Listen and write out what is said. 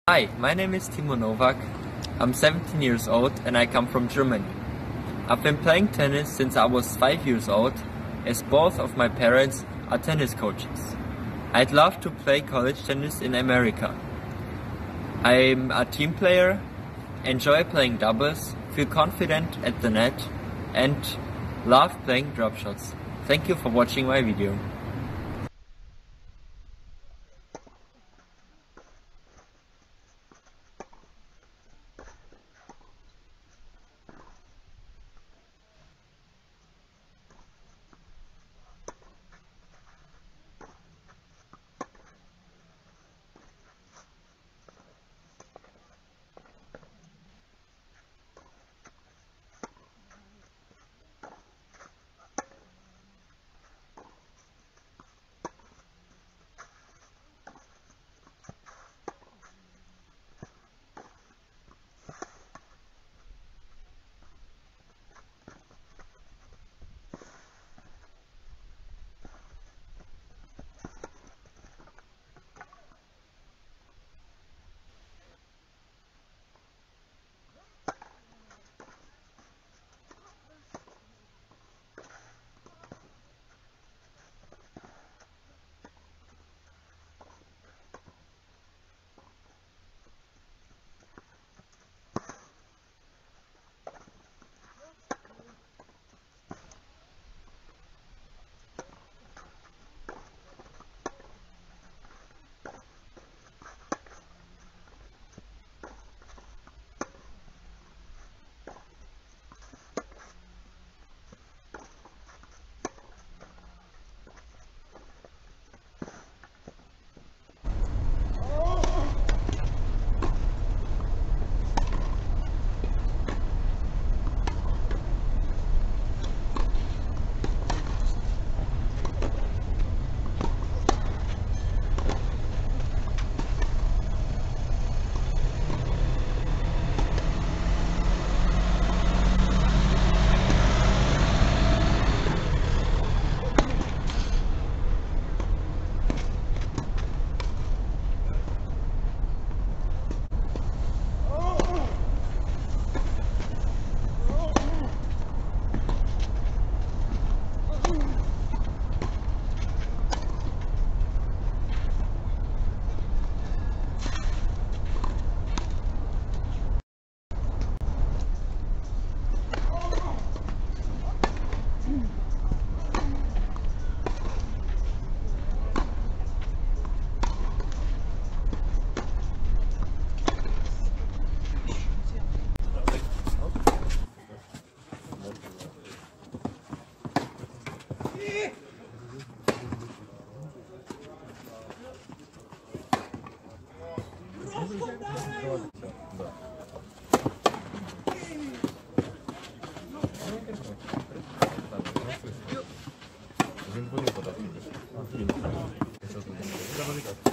Hi, my name is Timo Novak. I'm 17 years old and I come from Germany. I've been playing tennis since I was 5 years old, as both of my parents are tennis coaches. I'd love to play college tennis in America. I'm a team player, enjoy playing doubles, feel confident at the net, and love playing drop shots. Thank you for watching my video. Він буде подати.